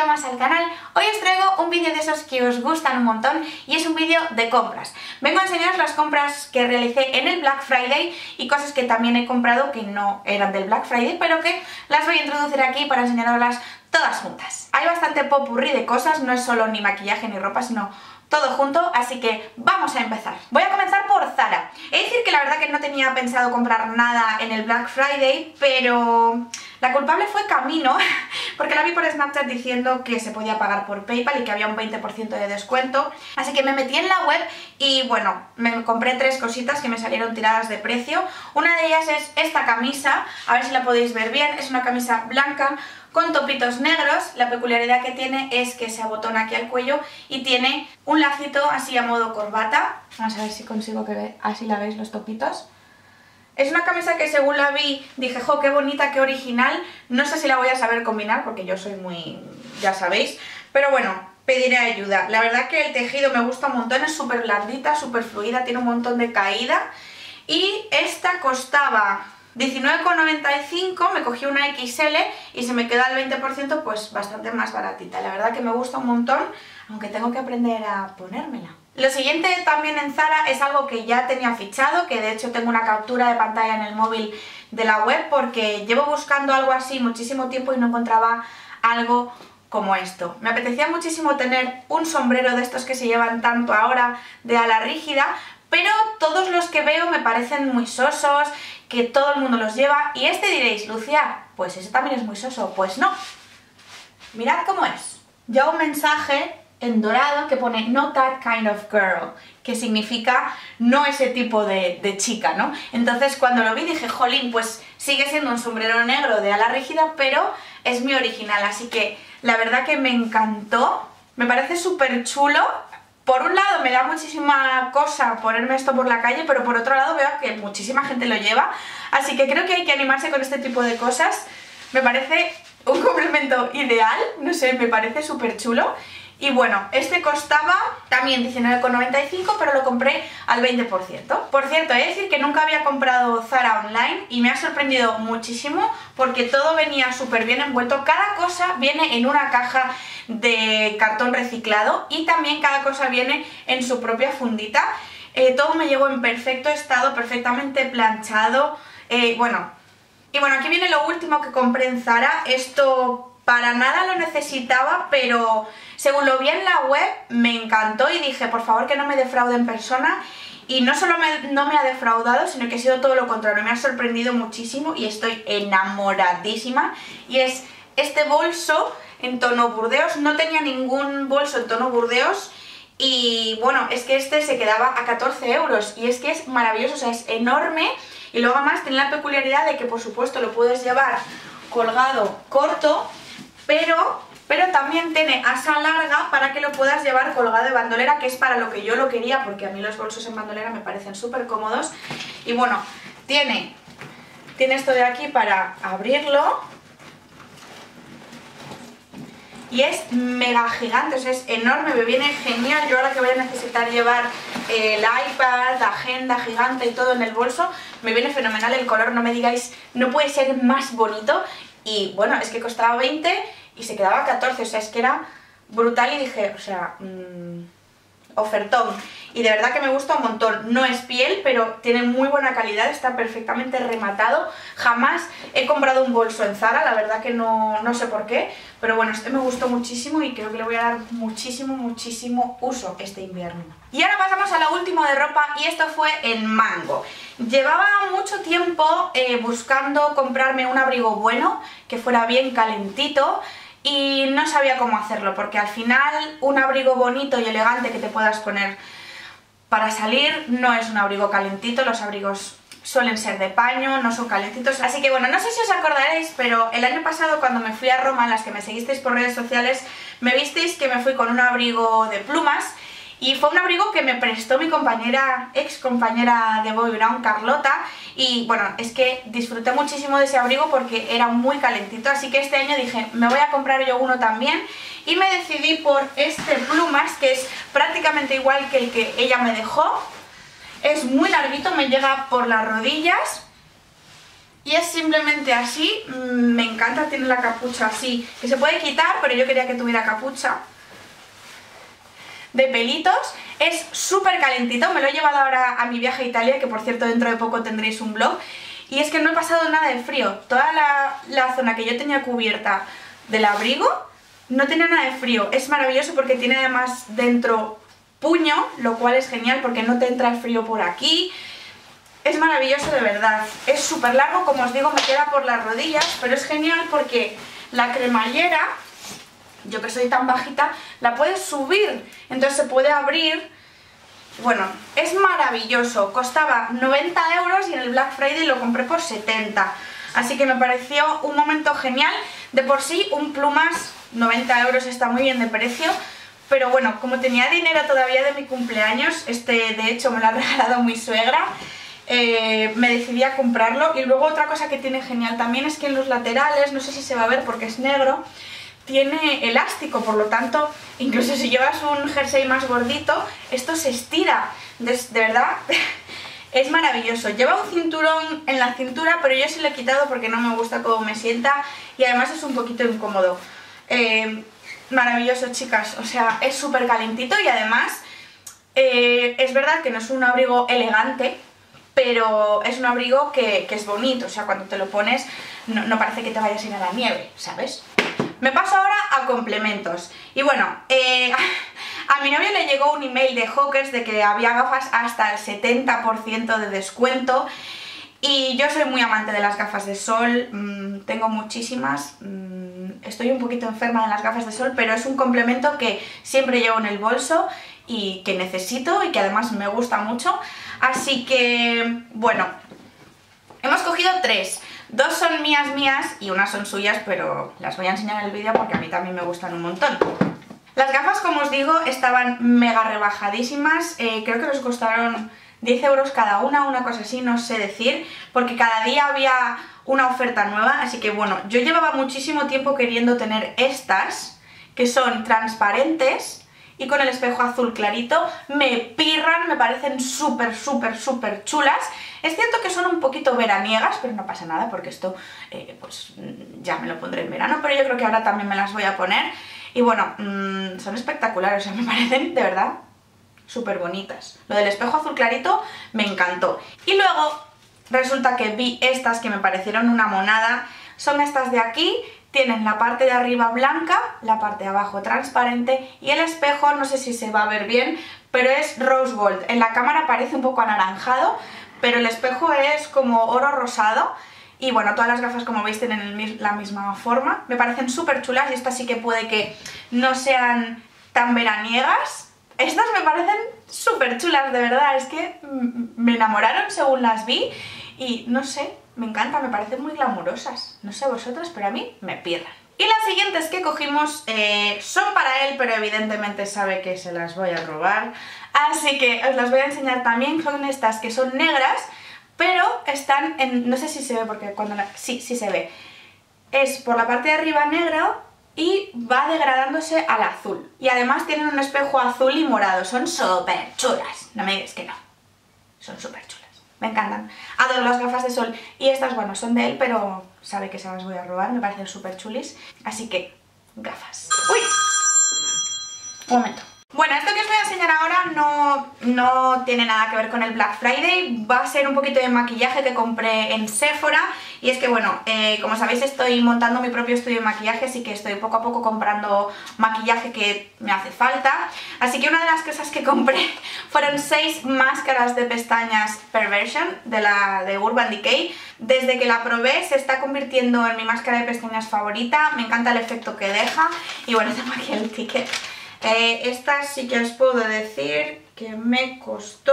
más al canal. Hoy os traigo un vídeo de esos que os gustan un montón y es un vídeo de compras. Vengo a enseñaros las compras que realicé en el Black Friday y cosas que también he comprado que no eran del Black Friday, pero que las voy a introducir aquí para enseñaroslas todas juntas. Hay bastante popurrí de cosas, no es solo ni maquillaje ni ropa, sino todo junto, así que vamos a empezar. Voy a comenzar por Zara. He de decir que la verdad que no tenía pensado comprar nada en el Black Friday, pero la culpable fue Camino, porque la vi por Snapchat diciendo que se podía pagar por PayPal y que había un 20% de descuento. Así que me metí en la web y bueno, me compré 3 cositas que me salieron tiradas de precio. Una de ellas es esta camisa, a ver si la podéis ver bien, es una camisa blanca con topitos negros. La peculiaridad que tiene es que se abotona aquí al cuello y tiene un lacito así a modo corbata. Vamos a ver si consigo que así la veis los topitos. Es una camisa que según la vi dije, jo, qué bonita, qué original. No sé si la voy a saber combinar porque yo soy muy, ya sabéis, pero bueno, pediré ayuda. La verdad que el tejido me gusta un montón, es súper blandita, súper fluida, tiene un montón de caída. Y esta costaba 19,95, me cogí una XL y se me queda el 20%, pues bastante más baratita. La verdad que me gusta un montón, aunque tengo que aprender a ponérmela. Lo siguiente también en Zara es algo que ya tenía fichado, que de hecho tengo una captura de pantalla en el móvil de la web porque llevo buscando algo así muchísimo tiempo y no encontraba algo como esto. Me apetecía muchísimo tener un sombrero de estos que se llevan tanto ahora de ala rígida, pero todos los que veo me parecen muy sosos, que todo el mundo los lleva. Y este diréis, Lucía, pues ese también es muy soso. Pues no. Mirad cómo es. Ya un mensaje en dorado que pone "Not that kind of girl", que significa no ese tipo de chica, ¿no? Entonces cuando lo vi dije, jolín, pues sigue siendo un sombrero negro de ala rígida, pero es mi original. Así que la verdad que me encantó. Me parece súper chulo. Por un lado me da muchísima cosa ponerme esto por la calle, pero por otro lado veo que muchísima gente lo lleva, así que creo que hay que animarse con este tipo de cosas. Me parece un complemento ideal, no sé, me parece súper chulo. Y bueno, este costaba también 19,95, pero lo compré al 20%. Por cierto, he de decir que nunca había comprado Zara online y me ha sorprendido muchísimo porque todo venía súper bien envuelto. Cada cosa viene en una caja de cartón reciclado y también cada cosa viene en su propia fundita. Todo me llegó en perfecto estado, perfectamente planchado. Y bueno, aquí viene lo último que compré en Zara. Esto para nada lo necesitaba, pero según lo vi en la web me encantó y dije, por favor que no me defraude en persona. Y no solo no me ha defraudado, sino que ha sido todo lo contrario, me ha sorprendido muchísimo y estoy enamoradísima. Y es este bolso en tono burdeos, no tenía ningún bolso en tono burdeos. Y bueno, es que este se quedaba a 14 euros y es que es maravilloso, o sea, es enorme. Y luego además tiene la peculiaridad de que por supuesto lo puedes llevar colgado corto, pero también tiene asa larga para que lo puedas llevar colgado de bandolera, que es para lo que yo lo quería, porque a mí los bolsos en bandolera me parecen súper cómodos. Y bueno, tiene esto de aquí para abrirlo. Y es mega gigante, o sea, es enorme, me viene genial. Yo ahora que voy a necesitar llevar el iPad, agenda gigante y todo en el bolso, me viene fenomenal. El color, no me digáis, no puede ser más bonito. Y bueno, es que costaba 20 y se quedaba 14, o sea, es que era brutal y dije, o sea, ofertón. Y de verdad que me gusta un montón. No es piel, pero tiene muy buena calidad, está perfectamente rematado. Jamás he comprado un bolso en Zara, la verdad que no sé por qué, pero bueno, este me gustó muchísimo y creo que le voy a dar muchísimo uso este invierno. Y ahora pasamos a lo último de ropa y esto fue en Mango. Llevaba mucho tiempo buscando comprarme un abrigo bueno, que fuera bien calentito, y no sabía cómo hacerlo, porque al final un abrigo bonito y elegante que te puedas poner para salir no es un abrigo calentito. Los abrigos suelen ser de paño, no son calentitos. Así que bueno, no sé si os acordaréis, pero el año pasado cuando me fui a Roma, las que me seguisteis por redes sociales, me visteis que me fui con un abrigo de plumas. Y fue un abrigo que me prestó mi compañera, ex compañera de Bobbi Brown, Carlota. Y bueno, es que disfruté muchísimo de ese abrigo porque era muy calentito. Así que este año dije, me voy a comprar yo uno también. Y me decidí por este plumas, que es prácticamente igual que el que ella me dejó. Es muy larguito, me llega por las rodillas. y es simplemente así. Me encanta, tiene la capucha así, que se puede quitar, pero yo quería que tuviera capucha de pelitos. Es súper calentito, me lo he llevado ahora a mi viaje a Italia, que por cierto dentro de poco tendréis un vlog, y es que no he pasado nada de frío. Toda la zona que yo tenía cubierta del abrigo no tenía nada de frío. Es maravilloso porque tiene además dentro puño, lo cual es genial porque no te entra el frío por aquí. Es maravilloso de verdad. Es súper largo, como os digo, me queda por las rodillas, pero es genial porque la cremallera, yo que soy tan bajita, la puedes subir, entonces se puede abrir. Bueno, es maravilloso. Costaba 90 € y en el Black Friday lo compré por 70. Así que me pareció un momento genial. De por sí, un plumas 90 € está muy bien de precio. Pero bueno, como tenía dinero todavía de mi cumpleaños, de hecho me lo ha regalado mi suegra, me decidí a comprarlo. Y luego otra cosa que tiene genial también es que en los laterales, no sé si se va a ver porque es negro, tiene elástico, por lo tanto, incluso si llevas un jersey más gordito, esto se estira. De verdad, es maravilloso. Lleva un cinturón en la cintura, pero yo se lo he quitado porque no me gusta cómo me sienta y además es un poquito incómodo. Maravilloso, chicas, o sea, es súper calentito y además es verdad que no es un abrigo elegante, pero es un abrigo que es bonito, o sea, cuando te lo pones no parece que te vayas a ir a la nieve, ¿sabes? Me paso ahora a complementos. Y bueno, a mi novio le llegó un email de Hawkers de que había gafas hasta el 70% de descuento. Y yo soy muy amante de las gafas de sol, tengo muchísimas, estoy un poquito enferma de las gafas de sol, pero es un complemento que siempre llevo en el bolso y que necesito y que además me gusta mucho. Así que, bueno, hemos cogido 3. 2 son mías y una son suyas, pero las voy a enseñar en el vídeo porque a mí también me gustan un montón. Las gafas, como os digo, estaban mega rebajadísimas, creo que nos costaron 10 € cada una cosa así, no sé decir, porque cada día había una oferta nueva, así que bueno, yo llevaba muchísimo tiempo queriendo tener estas, que son transparentes y con el espejo azul clarito. Me pirran, me parecen súper chulas. Es cierto que son un poquito veraniegas, pero no pasa nada porque esto pues ya me lo pondré en verano, pero yo creo que ahora también me las voy a poner. Y bueno, son espectaculares, o sea, me parecen de verdad súper bonitas. Lo del espejo azul clarito me encantó. Y luego resulta que vi estas que me parecieron una monada. Son estas de aquí, tienen la parte de arriba blanca, la parte de abajo transparente y el espejo, no sé si se va a ver bien, pero es rose gold. En la cámara parece un poco anaranjado, pero el espejo es como oro rosado. Y bueno, todas las gafas, como veis, tienen la misma forma. Me parecen súper chulas y estas sí que puede que no sean tan veraniegas. Estas me parecen súper chulas, de verdad. Es que me enamoraron según las vi y no sé, me encantan, me parecen muy glamurosas. No sé vosotras, pero a mí me pirran. Y las siguientes que cogimos son para él, pero evidentemente sabe que se las voy a robar. Así que os las voy a enseñar también. Son estas que son negras, pero están en... no sé si se ve porque cuando sí se ve. Es por la parte de arriba negro y va degradándose al azul. Y además tienen un espejo azul y morado. Son súper chulas. No me digas que no. Son súper chulas. Me encantan. Adoro las gafas de sol. Y estas, bueno, son de él, pero sabe que se las voy a robar. Me parecen súper chulis. Así que, gafas. ¡Uy! Un momento. Bueno, esto que os voy a enseñar ahora no tiene nada que ver con el Black Friday. Va a ser un poquito de maquillaje que compré en Sephora. Y es que bueno, como sabéis estoy montando mi propio estudio de maquillaje, así que estoy poco a poco comprando maquillaje que me hace falta. Así que una de las cosas que compré fueron 6 máscaras de pestañas Perversion de Urban Decay. Desde que la probé se está convirtiendo en mi máscara de pestañas favorita. Me encanta el efecto que deja. Y bueno, tengo aquí el ticket. Estas sí que os puedo decir que me costó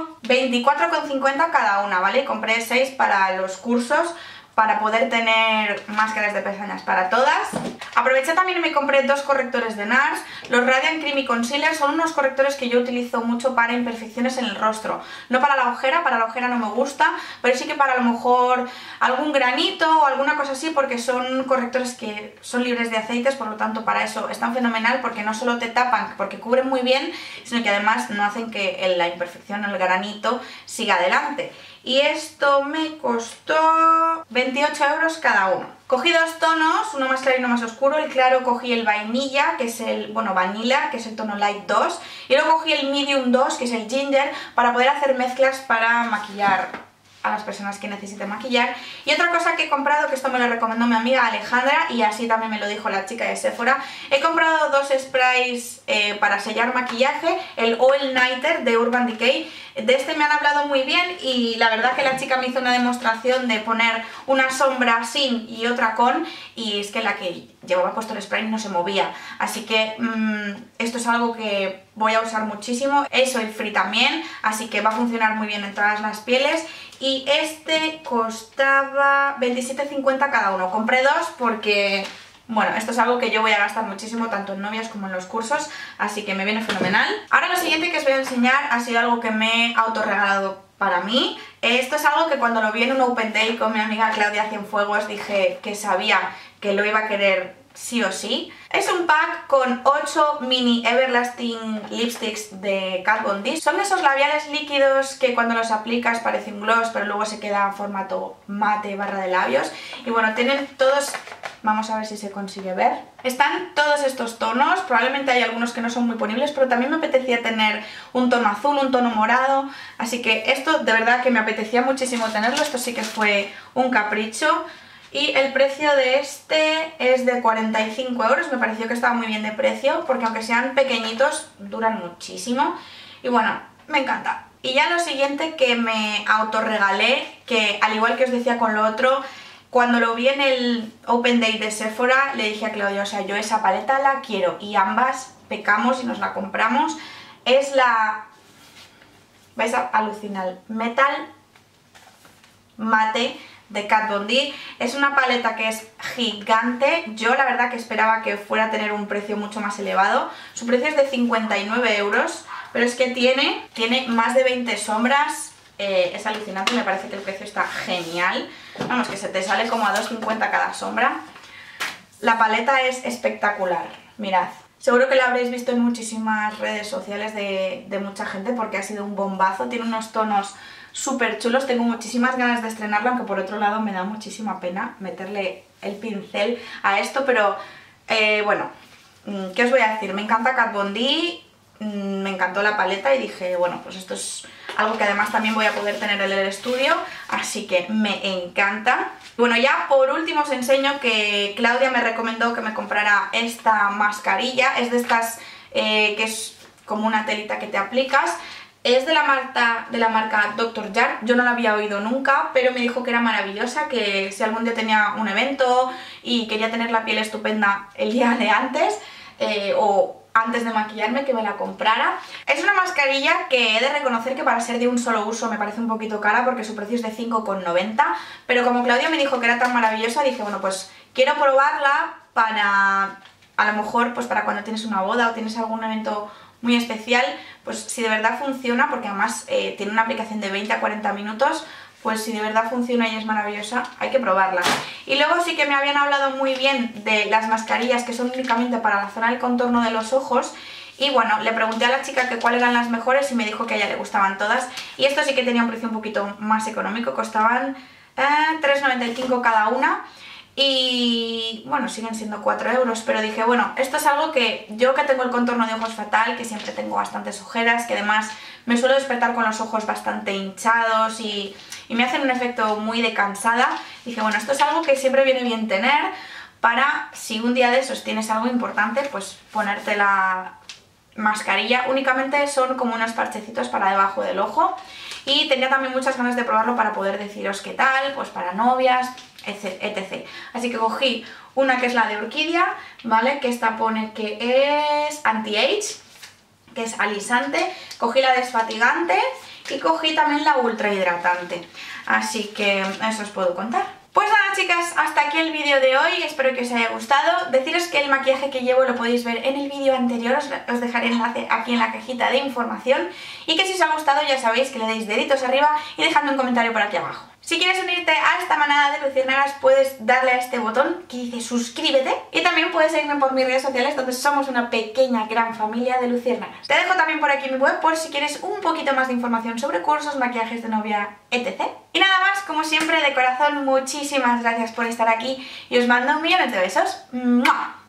24,50 cada una, ¿vale? Compré 6 para los cursos, para poder tener máscaras de pestañas para todas. A Aproveché también y me compré dos correctores de NARS. Los Radiant Creamy Concealer son unos correctores que yo utilizo mucho para imperfecciones en el rostro. No para la ojera no me gusta, pero sí que para a lo mejor algún granito o alguna cosa así, porque son correctores que son libres de aceites, por lo tanto para eso están fenomenal, porque no solo te tapan, porque cubren muy bien, sino que además no hacen que la imperfección, el granito, siga adelante. Y esto me costó 28 euros cada uno. Cogí dos tonos, uno más claro y uno más oscuro. El claro cogí el vainilla, que es el, bueno, vanilla, que es el tono light 2. Y luego cogí el medium 2, que es el ginger, para poder hacer mezclas para maquillar a las personas que necesiten maquillar. Y otra cosa que he comprado, que esto me lo recomendó mi amiga Alejandra, y así también me lo dijo la chica de Sephora, he comprado dos sprays para sellar maquillaje, el Oil Nighter de Urban Decay. De este me han hablado muy bien y la verdad que la chica me hizo una demostración de poner una sombra sin y otra con, y es que la que llevaba puesto el spray no se movía, así que esto es algo que voy a usar muchísimo. Es oil free también, así que va a funcionar muy bien en todas las pieles. Y este costaba 27,50 cada uno. Compré dos porque, bueno, esto es algo que yo voy a gastar muchísimo tanto en novias como en los cursos, así que me viene fenomenal. Ahora lo siguiente que os voy a enseñar ha sido algo que me he autorregalado para mí. Esto es algo que cuando lo vi en un Open Day con mi amiga Claudia Cienfuegos dije que sabía que lo iba a querer sí o sí. Es un pack con 8 mini Everlasting Lipsticks de Kat Von D. Son esos labiales líquidos que cuando los aplicas parece un gloss, pero luego se queda en formato mate barra de labios. Y bueno, tienen todos... Vamos a ver si se consigue ver. Están todos estos tonos, probablemente hay algunos que no son muy ponibles, pero también me apetecía tener un tono azul, un tono morado, así que esto de verdad que me apetecía muchísimo tenerlo, esto sí que fue un capricho. Y el precio de este es de 45 euros, me pareció que estaba muy bien de precio, porque aunque sean pequeñitos, duran muchísimo. Y bueno, me encanta. Y ya lo siguiente que me autorregalé, que al igual que os decía con lo otro, cuando lo vi en el Open Day de Sephora, le dije a Claudia, o sea, yo esa paleta la quiero, y ambas pecamos y nos la compramos. Es la... vais a alucinar, Metal Mate de Kat Von D. Es una paleta que es gigante. Yo la verdad que esperaba que fuera a tener un precio mucho más elevado. Su precio es de 59 euros, pero es que tiene más de 20 sombras. Es alucinante, me parece que el precio está genial. Vamos, que se te sale como a 2,50 cada sombra. La paleta es espectacular, mirad. Seguro que la habréis visto en muchísimas redes sociales de mucha gente porque ha sido un bombazo. Tiene unos tonos súper chulos, tengo muchísimas ganas de estrenarlo, aunque por otro lado me da muchísima pena meterle el pincel a esto, pero bueno, ¿qué os voy a decir? Me encanta Kat Von D, me encantó la paleta y dije, bueno, pues esto es algo que además también voy a poder tener en el estudio, así que me encanta. Bueno, ya por último os enseño que Claudia me recomendó que me comprara esta mascarilla, es de estas que es como una telita que te aplicas. Es de la marca Dr. Jart, yo no la había oído nunca, pero me dijo que era maravillosa, que si algún día tenía un evento y quería tener la piel estupenda el día de antes, o antes de maquillarme, que me la comprara. Es una mascarilla que he de reconocer que para ser de un solo uso me parece un poquito cara porque su precio es de 5,90, pero como Claudia me dijo que era tan maravillosa, dije, bueno, pues quiero probarla para, a lo mejor, pues para cuando tienes una boda o tienes algún evento muy especial, pues si de verdad funciona, porque además tiene una aplicación de 20 a 40 minutos, pues si de verdad funciona y es maravillosa, hay que probarla. Y luego sí que me habían hablado muy bien de las mascarillas que son únicamente para la zona del contorno de los ojos, y bueno, le pregunté a la chica que cuáles eran las mejores y me dijo que a ella le gustaban todas, y esto sí que tenía un precio un poquito más económico, costaban 3,95 cada una. Y bueno, siguen siendo 4 euros, pero dije, bueno, esto es algo que yo, que tengo el contorno de ojos fatal, que siempre tengo bastantes ojeras, que además me suelo despertar con los ojos bastante hinchados y me hacen un efecto muy de cansada, dije, bueno, esto es algo que siempre viene bien tener para si un día de esos tienes algo importante, pues ponerte la mascarilla. Únicamente son como unos parchecitos para debajo del ojo, y tenía también muchas ganas de probarlo para poder deciros qué tal, pues para novias, etc. Así que cogí una que es la de Orquídea, ¿vale? Que esta pone que es anti-age, que es alisante, cogí la desfatigante y cogí también la ultra hidratante. Así que eso os puedo contar. Pues nada, chicas, hasta aquí el vídeo de hoy, espero que os haya gustado. Deciros que el maquillaje que llevo lo podéis ver en el vídeo anterior, os dejaré el enlace aquí en la cajita de información, y que si os ha gustado ya sabéis que le deis deditos arriba y dejadme un comentario por aquí abajo. Si quieres unirte a esta manada de luciérnagas puedes darle a este botón que dice suscríbete, y también puedes seguirme por mis redes sociales donde somos una pequeña gran familia de luciérnagas. Te dejo también por aquí mi web por si quieres un poquito más de información sobre cursos, maquillajes de novia, etc. Y nada más, como siempre, de corazón muchísimas gracias por estar aquí y os mando millones de besos. ¡Mua!